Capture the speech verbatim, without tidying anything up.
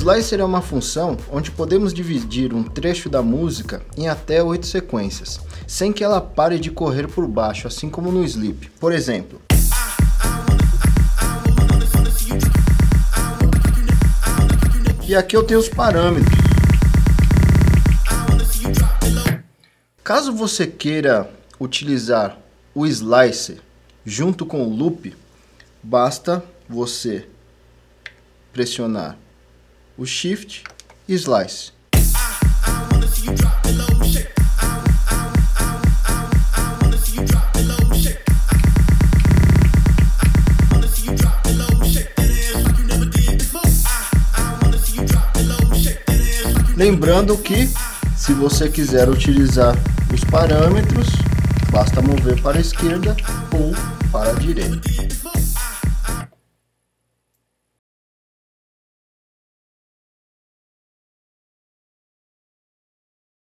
slicer é uma função onde podemos dividir um trecho da música em até oito sequências, sem que ela pare de correr por baixo, assim como no Sleep. Por exemplo, e aqui eu tenho os parâmetros. Caso você queira utilizar o slicer junto com o loop, basta você pressionar o Shift e Slice. Lembrando que, se você quiser utilizar os parâmetros, basta mover para a esquerda ou para a direita.